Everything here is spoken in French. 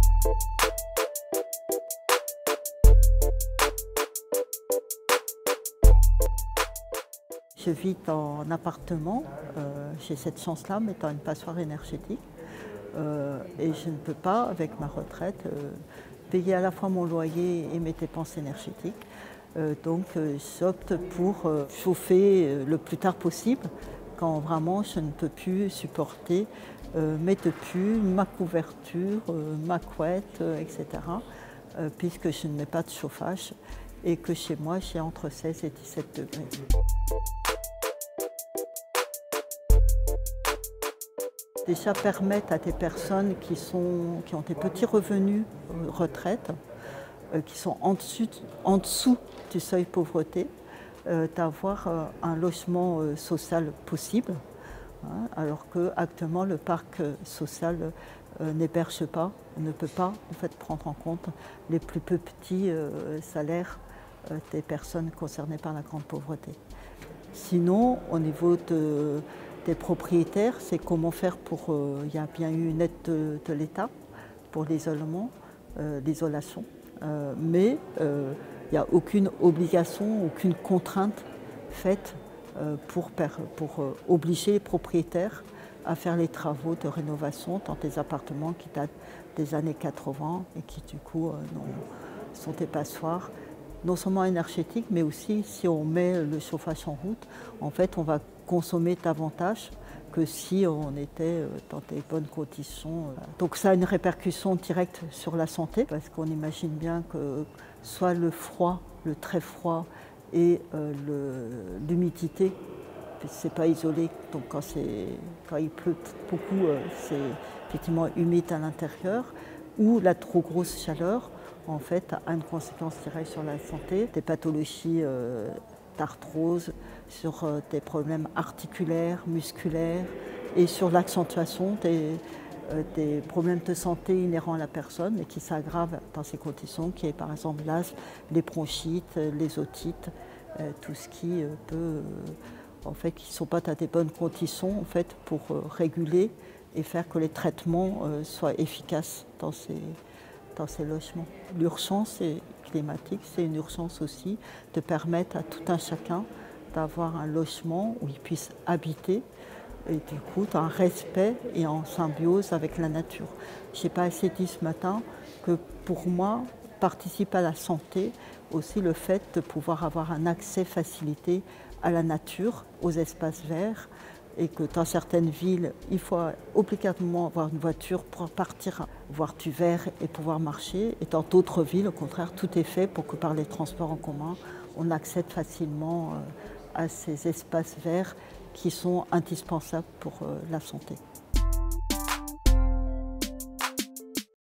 Je vis en appartement, j'ai cette chance-là, mais étant une passoire énergétique. Et je ne peux pas, avec ma retraite, payer à la fois mon loyer et mes dépenses énergétiques. Donc j'opte pour chauffer le plus tard possible, quand vraiment je ne peux plus supporter mes tepus, ma couverture, ma couette, etc. Puisque je ne mets pas de chauffage et que chez moi j'ai entre 16 et 17 degrés. Déjà permettre à des personnes qui ont des petits revenus retraite, qui sont en dessous du seuil de pauvreté, d'avoir un logement social possible, hein, alors qu'actuellement le parc social n'héberge pas, ne peut pas en fait, prendre en compte les plus petits salaires des personnes concernées par la grande pauvreté. Sinon, au niveau des propriétaires, c'est comment faire pour... il y a bien eu une aide de l'État pour l'isolation, mais il n'y a aucune obligation, aucune contrainte faite pour obliger les propriétaires à faire les travaux de rénovation dans des appartements qui datent des années 80 et qui du coup sont des passoires. Non seulement énergétique, mais aussi si on met le chauffage en route, en fait, on va consommer davantage que si on était dans des bonnes conditions. Donc ça a une répercussion directe sur la santé, parce qu'on imagine bien que soit le froid, le très froid et l'humidité, c'est pas isolé, donc quand il pleut beaucoup, c'est effectivement humide à l'intérieur, ou la trop grosse chaleur, en fait, a une conséquence directe sur la santé, des pathologies d'arthrose, sur des problèmes articulaires, musculaires et sur l'accentuation des problèmes de santé inhérents à la personne et qui s'aggravent dans ces conditions, qui est par exemple l'asthme, les bronchites, les otites, tout ce qui peut, en fait, qui ne sont pas dans des bonnes conditions en fait, pour réguler et faire que les traitements soient efficaces dans ces logements. L'urgence climatique, c'est une urgence aussi de permettre à tout un chacun d'avoir un logement où il puisse habiter et du coup en respect et en symbiose avec la nature. Je n'ai pas assez dit ce matin que pour moi, participe à la santé aussi le fait de pouvoir avoir un accès facilité à la nature, aux espaces verts, et que dans certaines villes, il faut obligatoirement avoir une voiture pour partir voir du vert et pouvoir marcher. Et dans d'autres villes, au contraire, tout est fait pour que par les transports en commun, on accède facilement à ces espaces verts qui sont indispensables pour la santé.